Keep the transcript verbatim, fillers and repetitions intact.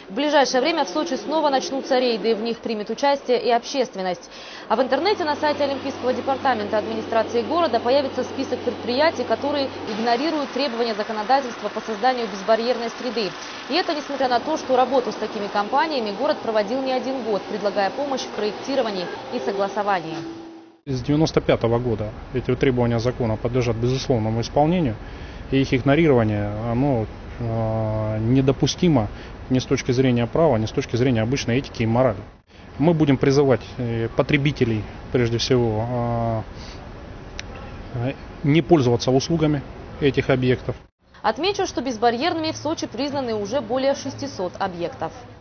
В ближайшее время в Сочи снова начнутся рейды, в них примет участие и общественность. А в интернете на сайте Олимпийского департамента администрации города появится список предприятий, которые игнорируют требования законодательства по созданию безбарьерной среды. И это несмотря на то, что работу с такими компаниями город проводил не один год, предлагая помощь в проектировании и согласовании. С девяносто пятого года эти требования закона подлежат безусловному исполнению, и их игнорирование оно, э, недопустимо ни с точки зрения права, ни с точки зрения обычной этики и морали. Мы будем призывать потребителей, прежде всего, э, не пользоваться услугами этих объектов. Отмечу, что безбарьерными в Сочи признаны уже более шестисот объектов.